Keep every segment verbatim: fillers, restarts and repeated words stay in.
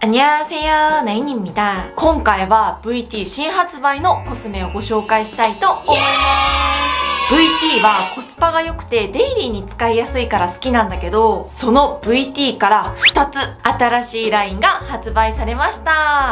안녕하세요、ナイニン입니다。今回は ブイティー 新発売のコスメをご紹介したいと思います。ブイティー はコスパが良くてデイリーに使いやすいから好きなんだけど、その ブイティー からふたつ新しいラインが発売されました。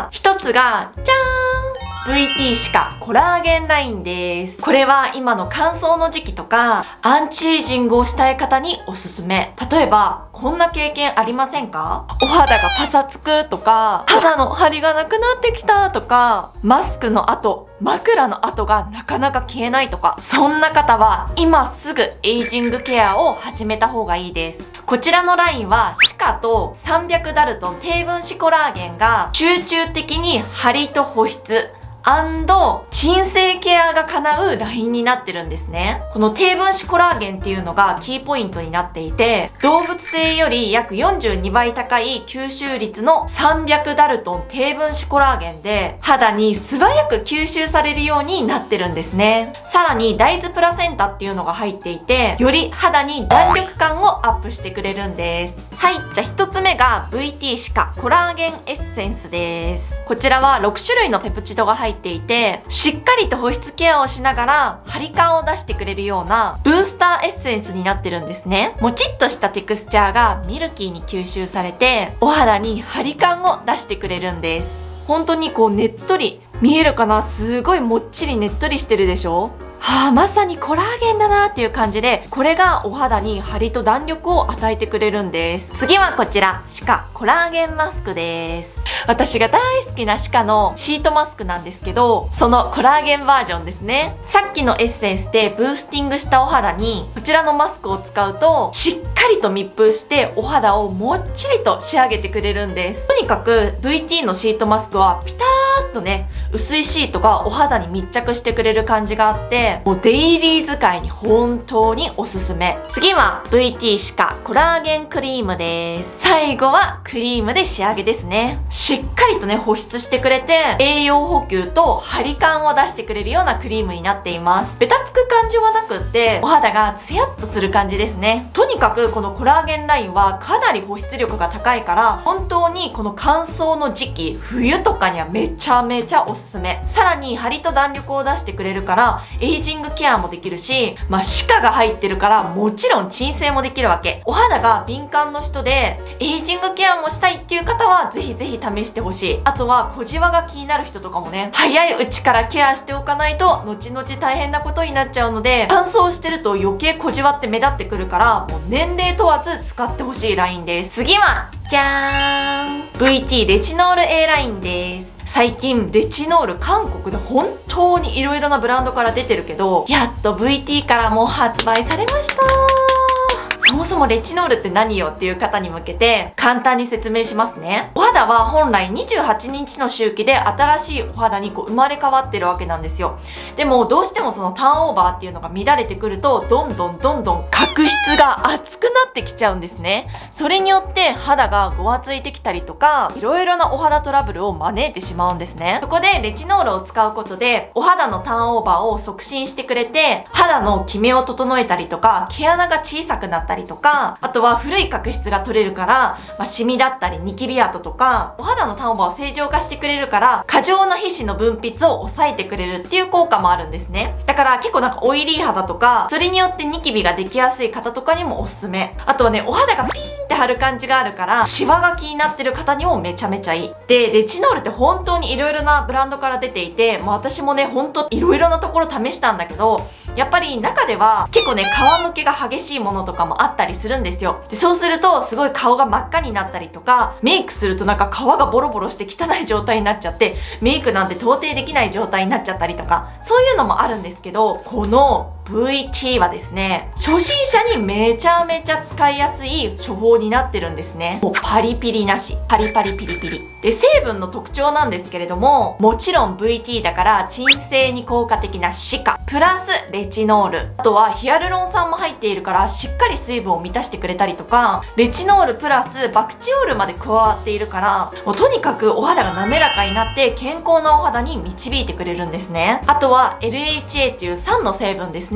ひとつが、じゃーん、ブイティー シカコラーゲンラインです。これは今の乾燥の時期とかアンチエイジングをしたい方におすすめ。例えばこんな経験ありませんか？お肌がパサつくとか、肌の張りがなくなってきたとか、マスクの跡、枕の跡がなかなか消えないとか、そんな方は今すぐエイジングケアを始めた方がいいです。こちらのラインはシカとさんびゃくダルトン低分子コラーゲンが集中的に張りと保湿鎮静ケアが叶うラインになってるんですね。この低分子コラーゲンっていうのがキーポイントになっていて、動物性より約よんじゅうにばい高い吸収率のさんびゃくダルトン低分子コラーゲンで肌に素早く吸収されるようになってるんですね。さらに大豆プラセンタっていうのが入っていて、より肌に弾力感をアップしてくれるんです。はい、じゃあひとつめが ブイティー シカコラーゲンエッセンスです。こちらはろくしゅるいのペプチドが入っていて、しっかりと保湿ケアをしながら張り感を出してくれるようなブースターエッセンスになってるんですね。もちっとしたテクスチャーがミルキーに吸収されて、お肌に張り感を出してくれるんです。本当にこうねっとり見えるかな？すごいもっちりねっとりしてるでしょ？はあ、まさにコラーゲンだなっていう感じで、これがお肌に張りと弾力を与えてくれるんです。次はこちら、シカコラーゲンマスクです。私が大好きなシカのシートマスクなんですけど、そのコラーゲンバージョンですね。さっきのエッセンスでブースティングしたお肌に、こちらのマスクを使うと、しっかりと密封してお肌をもっちりと仕上げてくれるんです。とにかく ブイティー のシートマスクはピターッとね、薄いシートがお肌に密着してくれる感じがあって、もうデイリー使いに本当におすすめ。次は ブイティー シカコラーゲンクリームです。最後はクリームで仕上げですね。しっかりとね、保湿してくれて、栄養補給と張り感を出してくれるようなクリームになっています。ベタつく感じはなくって、お肌がツヤっとする感じですね。とにかくこのコラーゲンラインはかなり保湿力が高いから、本当にこの乾燥の時期、冬とかにはめちゃめちゃおすすめ。さらに張りと弾力を出してくれるから、エイジングケアもできるし、まあ、シカが入ってるからもちろん鎮静もできるわけ。お肌が敏感の人でエイジングケアもしたいっていう方はぜひぜひ試してほしい。あとは小じわが気になる人とかもね、早いうちからケアしておかないと後々大変なことになっちゃうので、乾燥してると余計小じわって目立ってくるから、もう年齢問わず使ってほしいラインです。次はじゃーん、 ブイティー レチノール A ラインです。最近レチノール韓国で本当に色々なブランドから出てるけど、やっと ブイティー からも発売されました。そもそもレチノールって何よっていう方に向けて簡単に説明しますね。お肌は本来にじゅうはちにちの周期で新しいお肌にこう生まれ変わってるわけなんですよ。でもどうしてもそのターンオーバーっていうのが乱れてくると、どんどんどんどん角質が厚くなってきちゃうんですね。それによって肌がごわついてきたりとか、いろいろなお肌トラブルを招いてしまうんですね。そこでレチノールを使うことでお肌のターンオーバーを促進してくれて、肌のキメを整えたりとか、毛穴が小さくなったりとか、あとは古い角質が取れるから、まあ、シミだったりニキビ跡とか、お肌のターンオーバーを正常化してくれるから、過剰な皮脂の分泌を抑えてくれるっていう効果もあるんですね。だから結構なんかオイリー肌とか、それによってニキビができやすい方とかにもおすすめ。あとはね、お肌がピーンって張る感じがあるから、シワが気になってる方にもめちゃめちゃいい。で、レチノールって本当に色々なブランドから出ていて、まあ、私もね、本当色々なところ試したんだけど、やっぱり中では結構ね、皮むけが激しいものとかもあったりするんですよ。で、そうするとすごい顔が真っ赤になったりとか、メイクするとなんか皮がボロボロして汚い状態になっちゃって、メイクなんて到底できない状態になっちゃったりとか、そういうのもあるんですけど、このブイティー はですね、初心者にめちゃめちゃ使いやすい処方になってるんですね。もうパリピリなし。パリパリピリピリ。で、成分の特徴なんですけれども、もちろん ブイティー だから鎮静に効果的なシカ、プラスレチノール。あとはヒアルロン酸も入っているからしっかり水分を満たしてくれたりとか、レチノールプラスバクチオールまで加わっているから、もうとにかくお肌が滑らかになって健康なお肌に導いてくれるんですね。あとは エルエイチエー っていう酸の成分ですね。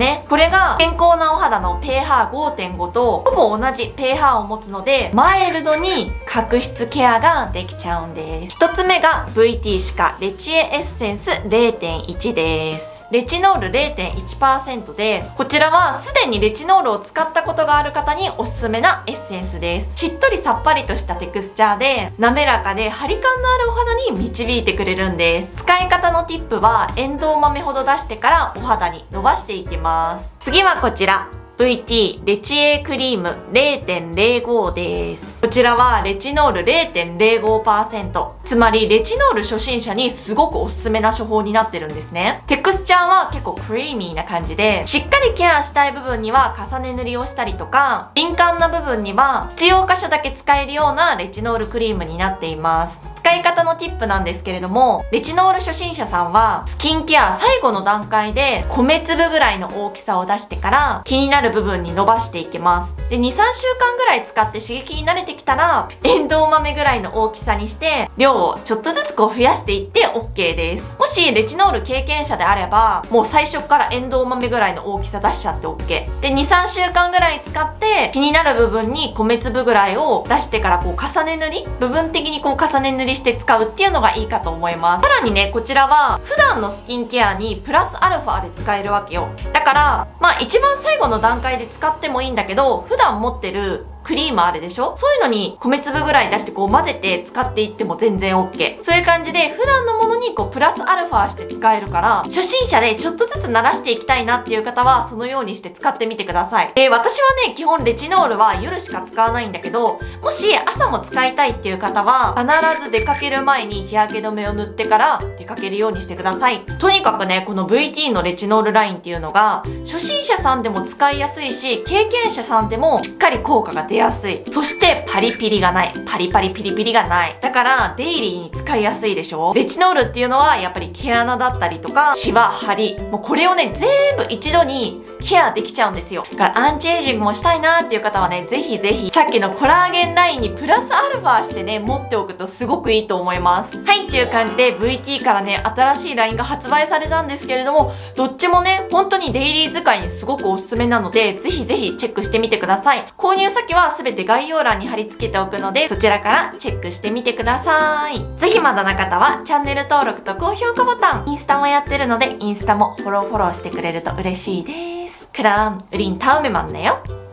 ね。これが健康なお肌の ピーエイチ ごてんご とほぼ同じ ピーエイチ を持つので、マイルドに角質ケアができちゃうんです。ひとつめが ブイティー 歯科レチエエッセンス れいてんいち です。レチノール れいてんいちパーセント で、こちらはすでにレチノールを使ったことがある方におすすめなエッセンスです。しっとりさっぱりとしたテクスチャーで、滑らかで張り感のあるお肌に導いてくれるんです。使い方のティップは、エンドウ豆ほど出してからお肌に伸ばしていきます。次はこちら。ブイティー レチエクリーム れいてんれいご です。こちらはレチノール れいてんれいごパーセント。つまりレチノール初心者にすごくおすすめな処方になってるんですね。テクスチャーは結構クリーミーな感じで、しっかりケアしたい部分には重ね塗りをしたりとか、敏感な部分には必要箇所だけ使えるようなレチノールクリームになっています。使い方のティップなんですけれども、レチノール初心者さんはスキンケア最後の段階で米粒ぐらいの大きさを出してから気になる部分に伸ばしていきます。で、に、さんしゅうかんぐらい使って刺激に慣れてきたら、エンドウ豆ぐらいの大きさにして量をちょっとずつこう増やしていって OK です。もしレチノール経験者であれば、もう最初からエンドウ豆ぐらいの大きさ出しちゃって OK。で、に、さんしゅうかんぐらい使って気になる部分に米粒ぐらいを出してからこう重ね塗り、部分的にこう重ね塗りして使うっていうのがいいかと思います。さらにね、こちらは普段のスキンケアにプラスアルファで使えるわけよ。だから、まあ一番最後の段階で使ってもいいんだけど、普段持ってるクリームあるでしょ？そういうのに米粒ぐらい出してこう混ぜて使っていっても全然 OK。そういう感じで普段のものにこうプラスアルファして使えるから、初心者でちょっとずつ慣らしていきたいなっていう方はそのようにして使ってみてください。えー、私はね、基本レチノールは夜しか使わないんだけど、もし朝も使いたいっていう方は必ず出かける前に日焼け止めを塗ってから出かけるようにしてください。とにかくね、この ブイティー のレチノールラインっていうのが初心者さんでも使いやすいし、経験者さんでもしっかり効果が出やすい。そしてパリピリがない。パリパリピリピリがない。だからデイリーに使いやすいでしょ。レチノールっていうのはやっぱり毛穴だったりとかシワ、ハリ、もうこれをね全部一度にケアできちゃうんですよ。だからアンチエイジングもしたいなーっていう方はね、ぜひぜひさっきのコラーゲンラインにプラスアルファしてね持っておくとすごくいいと思います。はいっていう感じで ブイティー からね新しいラインが発売されたんですけれども、どっちもね本当にデイリー使いにすごくおすすめなので、ぜひぜひチェックしてみてください。購入先は全て概要欄に貼り付けておくので、そちらからチェックしてみてください。ぜひまだな方はチャンネル登録と高評価ボタン、インスタもやってるのでインスタもフォローフォローしてくれると嬉しいです。그럼 우린 다음에 만나요.